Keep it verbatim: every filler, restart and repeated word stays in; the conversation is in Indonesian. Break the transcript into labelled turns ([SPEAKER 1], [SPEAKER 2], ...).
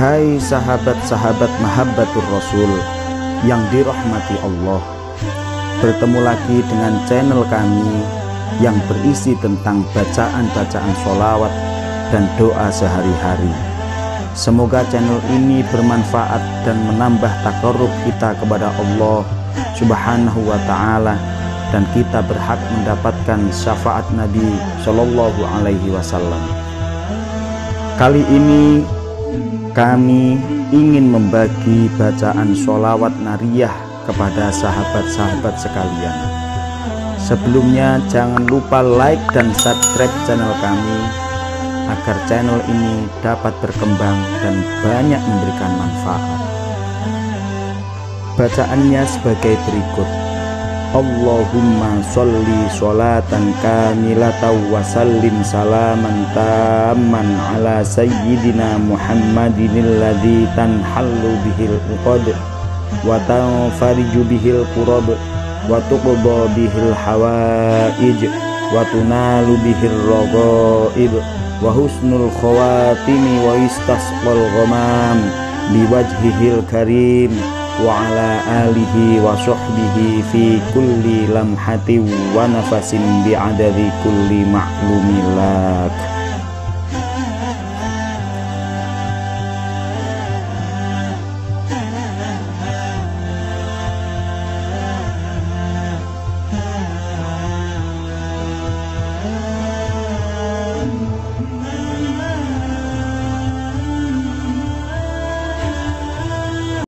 [SPEAKER 1] Hai sahabat-sahabat Mahabbatur Rasul yang dirahmati Allah, bertemu lagi dengan channel kami yang berisi tentang bacaan-bacaan sholawat dan doa sehari-hari. Semoga channel ini bermanfaat dan menambah takarrub kita kepada Allah Subhanahu wa ta'ala, dan kita berhak mendapatkan syafaat Nabi Shallallahu Alaihi Wasallam. Kali ini kami ingin membagi bacaan sholawat nariyah kepada sahabat-sahabat sekalian. Sebelumnya jangan lupa like dan subscribe channel kami agar channel ini dapat berkembang dan banyak memberikan manfaat. Bacaannya sebagai berikut: Allahumma sholli sholatan kamilatan wa sallim salaman tamman ala sayyidina Muhammadin alladhi tanhallu bihil uqad wa tanfariju bihil qurab wa tuqba bihil hawaij wa tunalu bihil raghaib wa husnul khawatimi wa istasqal ghamam biwajhihil karim wa ala alihi wa sahbihi fi kulli lamhati wa nafasin bi'adadi kulli ma'lumilak.